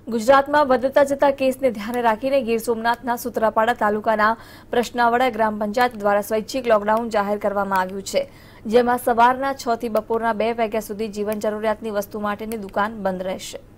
ગુજરાતમાં વધતા જતા કેસને ધ્યાને રાખીને ગીર સોમનાથના સૂત્રાપાડા તાલુકાના પ્રશ્નાવડા ગ્રામ પંચાયત દ્વારા સ્વૈચ્છિક લોકડાઉન જાહેર કરવામાં આવ્યું છે, જેમાં સવારના 6 થી બપોરના 2 વાગ્યા સુધી જીવન જરૂરિયાતની વસ્તુ માટેની દુકાન બંધ રહેશે।